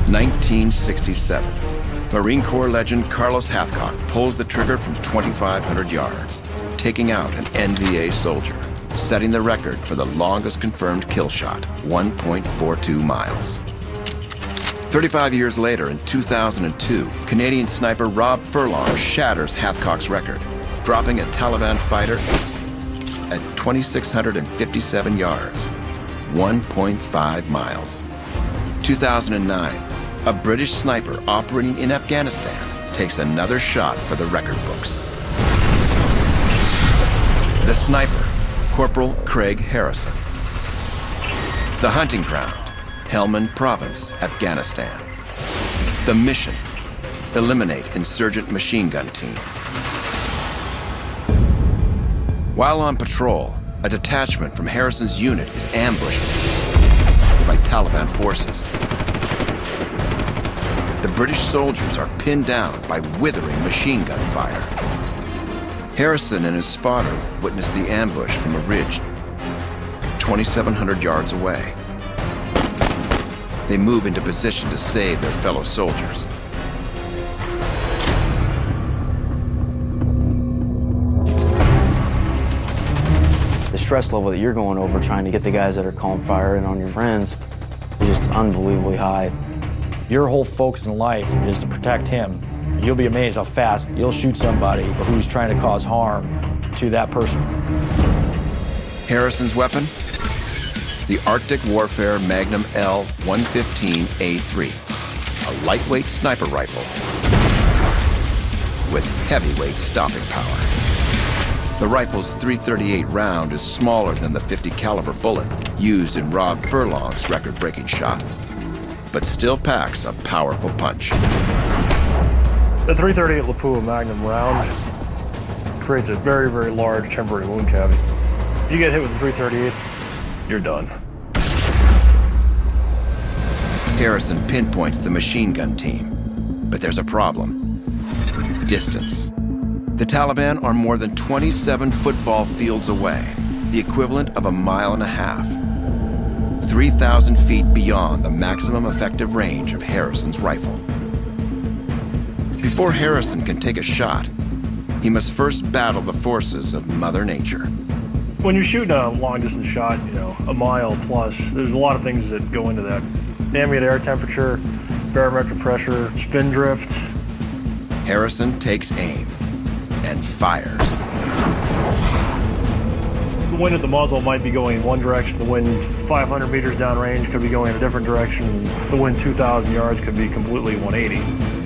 1967. Marine Corps legend Carlos Hathcock pulls the trigger from 2,500 yards, taking out an NVA soldier, setting the record for the longest confirmed kill shot, 1.42 miles. 35 years later, in 2002, Canadian sniper Rob Furlong shatters Hathcock's record, dropping a Taliban fighter at 2,657 yards, 1.5 miles. 2009, a British sniper operating in Afghanistan takes another shot for the record books. The sniper, Corporal Craig Harrison. The hunting ground, Helmand Province, Afghanistan. The mission, eliminate insurgent machine gun team. While on patrol, a detachment from Harrison's unit is ambushed by Taliban forces. The British soldiers are pinned down by withering machine gun fire. Harrison and his spotter witness the ambush from a ridge 2,700 yards away. They move into position to save their fellow soldiers. The stress level that you're going over trying to get the guys that are calling fire in on your friends is just unbelievably high. Your whole focus in life is to protect him. You'll be amazed how fast you'll shoot somebody who's trying to cause harm to that person. Harrison's weapon? The Arctic Warfare Magnum L115A3, a lightweight sniper rifle with heavyweight stopping power. The rifle's .338 round is smaller than the .50 caliber bullet used in Rob Furlong's record-breaking shot, but still packs a powerful punch. The .338 Lapua Magnum round creates a very, very large temporary wound cavity. If you get hit with the .338, you're done. Harrison pinpoints the machine gun team, but there's a problem. Distance. The Taliban are more than 27 football fields away, the equivalent of a mile and a half. 3,000 feet beyond the maximum effective range of Harrison's rifle. Before Harrison can take a shot, he must first battle the forces of Mother Nature. When you're shooting a long-distance shot, a mile plus, there's a lot of things that go into that. Ambient air temperature, barometric pressure, spin drift. Harrison takes aim and fires. The wind at the muzzle might be going in one direction. The wind 500 meters downrange could be going in a different direction. The wind 2,000 yards could be completely 180.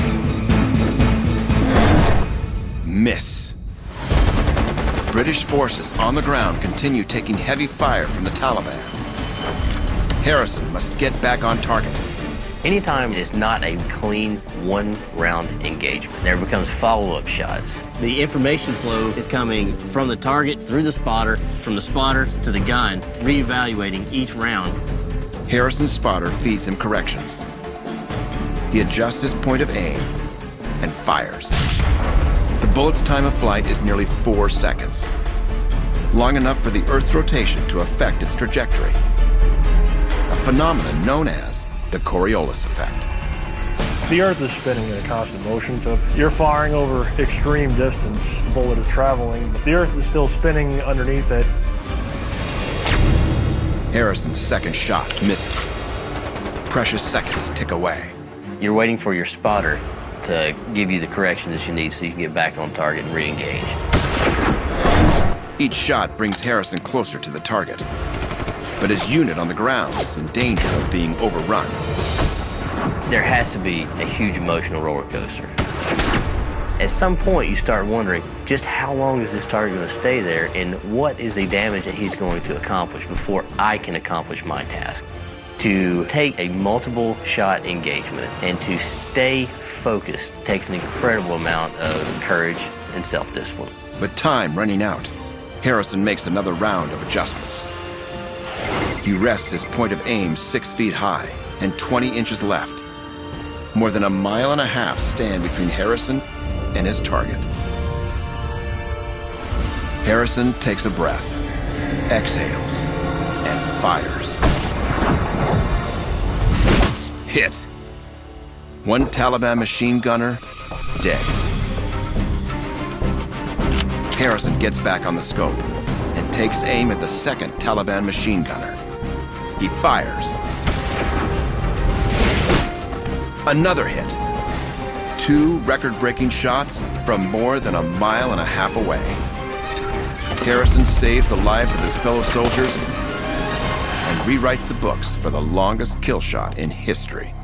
Miss. British forces on the ground continue taking heavy fire from the Taliban. Harrison must get back on target. Anytime it's not a clean one-round engagement, there becomes follow-up shots. The information flow is coming from the target through the spotter, from the spotter to the gun, reevaluating each round. Harrison's spotter feeds him corrections. He adjusts his point of aim and fires. The bullet's time of flight is nearly 4 seconds, long enough for the Earth's rotation to affect its trajectory, a phenomenon known as the Coriolis effect. The Earth is spinning in a constant motion, so if you're firing over extreme distance, the bullet is traveling, but the Earth is still spinning underneath it. Harrison's second shot misses. Precious seconds tick away. You're waiting for your spotter to give you the corrections that you need so you can get back on target and re-engage. Each shot brings Harrison closer to the target, but his unit on the ground is in danger of being overrun. There has to be a huge emotional roller coaster. At some point, you start wondering just how long is this target going to stay there and what is the damage that he's going to accomplish before I can accomplish my task. To take a multiple shot engagement and to stay focused takes an incredible amount of courage and self-discipline. With time running out, Harrison makes another round of adjustments. He rests his point of aim 6 feet high and 20 inches left. More than a mile and a half stand between Harrison and his target. Harrison takes a breath, exhales, and fires. Hit. One Taliban machine gunner, dead. Harrison gets back on the scope and takes aim at the second Taliban machine gunner. He fires. Another hit. 2 record-breaking shots from more than 1.5 miles away. Harrison saves the lives of his fellow soldiers and rewrites the books for the longest kill shot in history.